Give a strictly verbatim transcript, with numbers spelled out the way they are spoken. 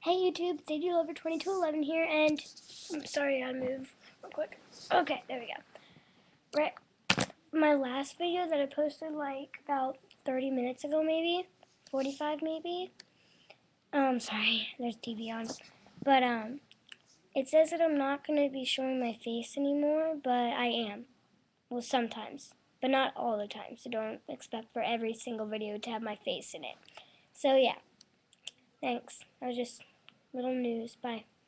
Hey YouTube, it's eighty lover twenty-two eleven here, and I'm sorry I move real quick. Okay, there we go. Right, my last video that I posted like about thirty minutes ago, maybe forty-five, maybe. Um, sorry, there's T V on, but um, it says that I'm not gonna be showing my face anymore, but I am. Well, sometimes, but not all the time. So don't expect for every single video to have my face in it. So yeah, thanks. That was just little news. Bye.